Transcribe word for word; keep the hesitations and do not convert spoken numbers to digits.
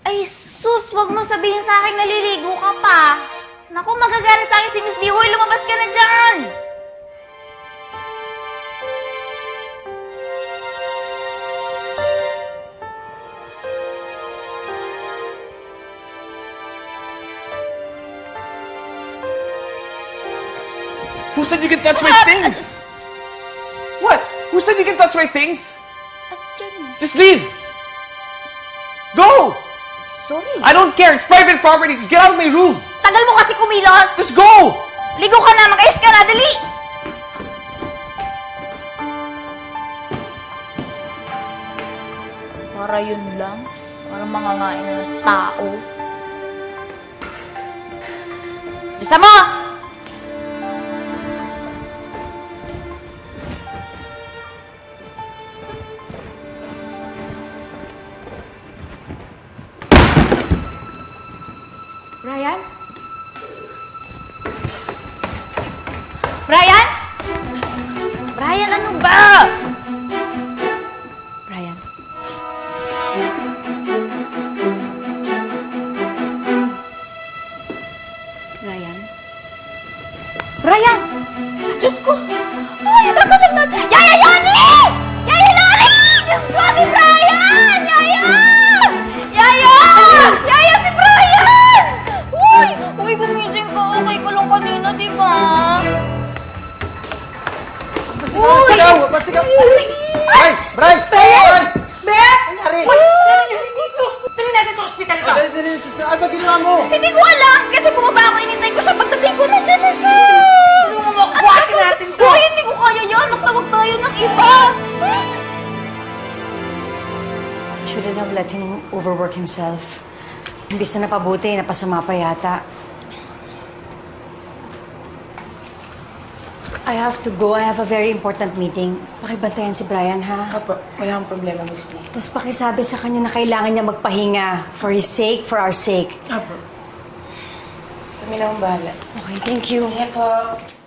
Ay, sus! Huwag mo sabihin sa akin naliligo ka pa. Naku, magagalit sa akin si Miss D. Hoy, lumabas ka na dyan! Who said you can touch my things? What? Who said you can touch my things? Just leave! Go! Sorry. I don't care. It's private property. Just get out of my room. Tagal mo kasi kumilos. Just go! Ligo ka na. Mag-ayos ka na. Dali! Para yun lang. Para mangangain na ng tao. Bisa mo! Bryan? Bryan? Bryan, ano ba? Bryan? Bryan? Bryan! Diyos ko! Ay, nakalag na! Yaya, Yoni! Yaya, Yoni! Diyos ko, si Bryan! Yaya! Yaya! Yaya, si Bryan! Uy! Uy, gumising ka. Okay ka lang kanina, di ba? Ba't sigaw? Sigaw! Ba't sigaw? Ay! Bray! Bryan! Be! Nangyari? Uy! Nangyari dito! Dali natin sa ospital ito! Dali, dali, suspect. Ano ba ginawa mo? Hindi ko alam! Kasi bumaba ako, inintay ko siya. Pagdating ko, nandiyan na siya! Ano mo makuhatin natin to? Uy, hindi ko kaya yan! Magtawag tayo ng iba! Shouldn't have let him overwork himself. Imbis na napabuti, napasama pa yata. I have to go. I have a very important meeting. Pakibantayan si Bryan, ha? Apo, wala akong problema, Miss Lee. Tapos pakisabi sa kanya na kailangan niya magpahinga. For his sake, for our sake. Apo. Kami na ang bahala. Okay, thank you. Ingat po.